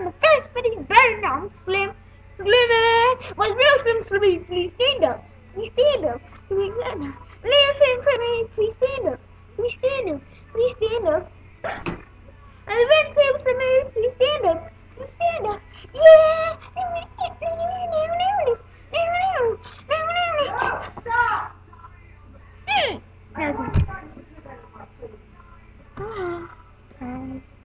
the first video very now Slim. Slimy. My real Slim Slimy, please stand up. Please stand up. Please stand up. Listen to me, please stand up. Please stand up. Please stand up. And the real Slim Slimy, please stand up. Please stand up. Yeah.